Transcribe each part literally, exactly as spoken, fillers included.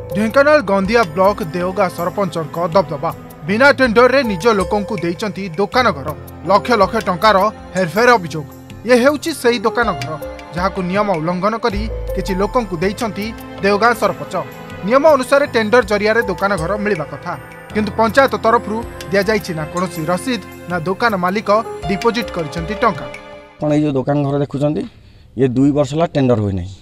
Dhenkanal Gondia block Devga sarpanch दबदबा बिना tender रे निज लोकं को देइचंती दुकान घर लक्ष लक्ष टंकार हेरफेर अभियोग ये हेउची सही दुकान घर जहाकु नियम उल्लंघन करी किछि लोकं को देइचंती देवगा सरपंच नियम अनुसार टेंडर जरिया रे दुकान घर मिलवा कथा किंतु पंचायत तरफरु दिया जाइछि ना कोनोसी रसीद ना दुकान मालिक डिपोजिट करिसंती टंका कोन ए जो दुकान घर देखुचंती ये दुई वर्ष ला टेंडर होई नै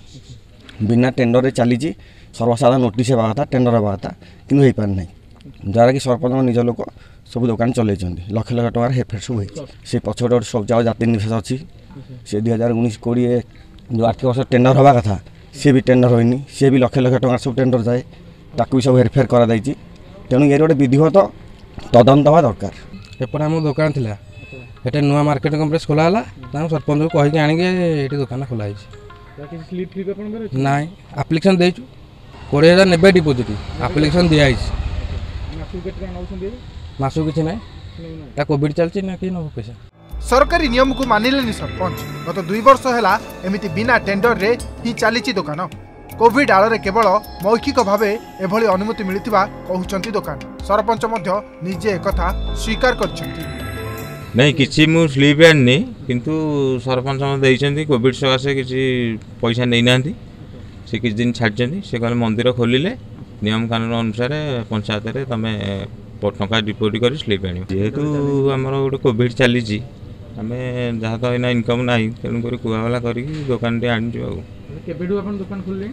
बिना टेंडर रे चलीची सर्वसाधारण नोटिस हेबा कथा टेंडर हेबा कथा किंतु हेई पार नै जरा कि सरपंच निज लोक सब दुकान चलैचंती लक्ष लक्ष टंकार हेरफेर सब होई से पछोट सब जाओ जाति निवेश अछि से दुई हजार उन्नीस कोड़े जो आर्थिक वर्ष टेंडर हवा कथा सी भी टेंडर होइनी सी भी लक्ष लक्ष टंकार सब टेंडर जाए ताकू भी सब हेरफेर करा दाइची तेणु ये गोटे विधिवत तदंत हवा दरकार एपटे आम दुकान थिला एटे नुआ मार्केट कम्प्लेक्स खोला हला ताम सरपंच को कहि के आनि के एटी दुकान खोला हिछ ताकि स्लिप फ्लिप अपन करे नाइ एप्लीकेशन देइछु बीस हज़ार नेबे डिपोजिट एप्लीकेशन दिया हिछ मासु केतना नउछन दे मासु किछ नाइ ता कोविड चलछि ना कि न पैसा सरकारी नियम को मानिलेनी सरपंच गत दुई वर्ष हैला एमिति बिना टेंडर रे ही चलीची दुकान कोविड आड़ रे केवल मौखिक भावे एभली अनुमति मिलिथिबा कहउचंती दुकान सरपंच मध्य निजे एकथा स्वीकार करछंती नहीं किसी मु स्लीप आनी किंतु सरपंच मत देइचंती कोविड सकाशे किसी पैसा नै नांती से किछ दिन छाडचंती से कहले मंदिर खोलिले नियम कानून अनुसार पंचायत रे तमे टंका डिपोजिट कर स्लीप आनी जेहेतु हमर गोटे कोविड चलीची आमे जहा तो इना इनकम नाही तेनु करी कुवावाला करी दुकान टे आनी जो केबेडू अपन दुकान खोलले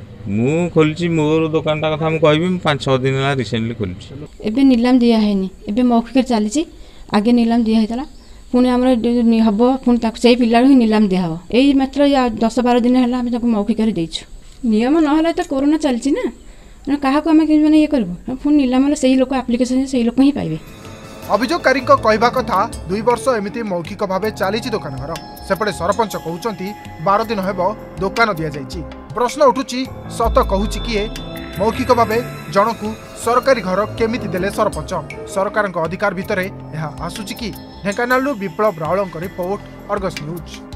मु खोलची मोर दुकान ता कथा मु कहबी पाँच छह दिन ला रिसेंटली खोलची एबे नीलाम दिया हैनी एबे मौखिक चलीची आगे नीलाम दिया हेतला पुणे हमर हबो पुणे ताक सेही पिल्लाडू ही नीलाम दिया हबो एई मात्र या दस बारह दिन हला हम ताको मौखिक कर देइछु नियम न हला त कोरोना चलची ना ना काहा को हम कि माने ये करबो पुणे नीलाम ले सेही लोक एप्लीकेशन सेही लोक ही पाइबे अभियोगकारी कहवा कथा दुई वर्ष एमिति मौखिक भावे चलीची दुकान घर सेपटे सरपंच कहउचंती बारह दिन हेबो दुकान दिया जाइची प्रश्न उठुची सत कहूची किए मौखिक भावे जनकू सरकारी घर केमिति देले सरपंच सरकार अधिकार भितरे यह आसुची कि ढेंकानालू विप्लव रावलंक रिपोर्ट अर्गस न्यूज।